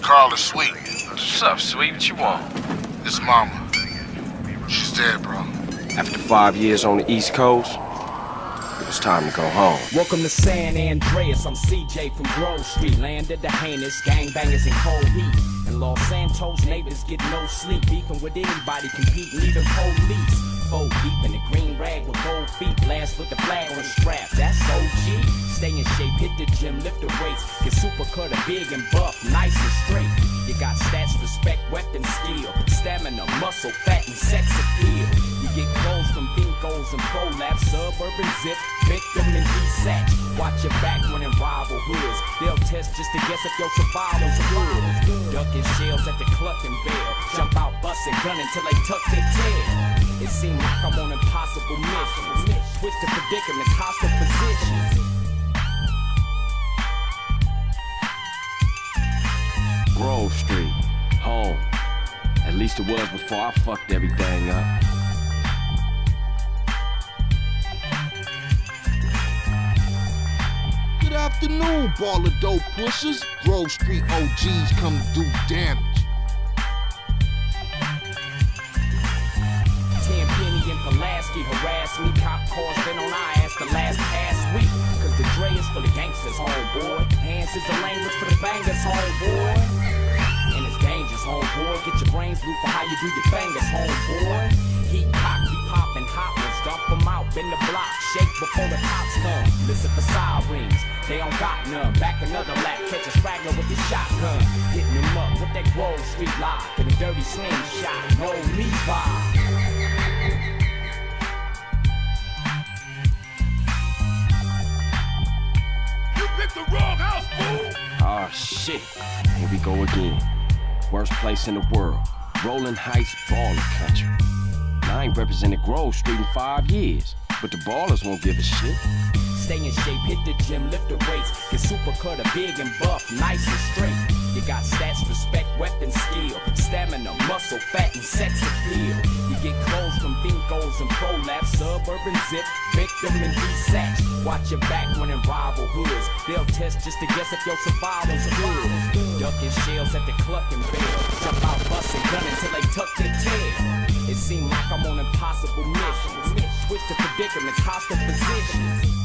Carl is Sweet. What's up, Sweet? What you want? His mama. She's dead, bro. After 5 years on the East Coast, it was time to go home. Welcome to San Andreas, I'm CJ from Grove Street. Land of the heinous, gangbangers in cold heat. And Los Santos neighbors get no sleep. Beefing with anybody, competing, even police. Fold deep in the green rag with gold feet. Blast with the flag on the strap, that's OG. Stay in shape, hit the gym, lift the weights. Get super cutter, big and buff, nice and straight. You got stats, respect, weapon, skill. Stamina, muscle, fat, and sex appeal. You get clothes from Binkos and Prolapse, suburban zip, victim and desatch. Watch your back when in rival hoods. They'll test just to guess if your survival's good. Ducking shells at the Clucking Bell. Jump out, busting, gunning till they tuck their tail. It seems like I'm on impossible missions. Twisted predicaments, hostile positions. Grove Street, home. At least it was before I fucked everything up. Good afternoon, ball of dope pushers. Grove Street OGs come to do damage. Pulaski harassed me, cop cars been on our ass the last week. Cause the Dre is for the gangsters, homeboy. Hands is the language for the bangers, homeboy. And it's dangerous, homeboy. Get your brains blue for how you do your fingers, homeboy. Heat cock, be poppin' hot ones, dump them out, bend the block, shake before the cops come. Listen for sirens, they don't got none. Back another lap, catch a straggler with the shotgun. Hitting him up with that Grove Street live, and a dirty slingshot, no Levi. The wrong house, fool! Oh shit, here we go again. Worst place in the world, Rolling Heights baller country. I ain't represented Grove Street in 5 years, but the ballers won't give a shit. Stay in shape, hit the gym, lift the weights. Get super cutter, big and buff, nice and straight. You got stats, respect, weapon, skill. Stamina, muscle, fat, and sex appeal. You get clothes from Binkos and Prolapse, suburban zip, victim and desatch. Watch your back when in rival hoods. They'll test just to guess if your survival's good. Ducking shells at the Clucking Bell. Jump out, busting, gunning till they tuck their tail. It seems like I'm on impossible missions. Twist the predicaments, hostile positions.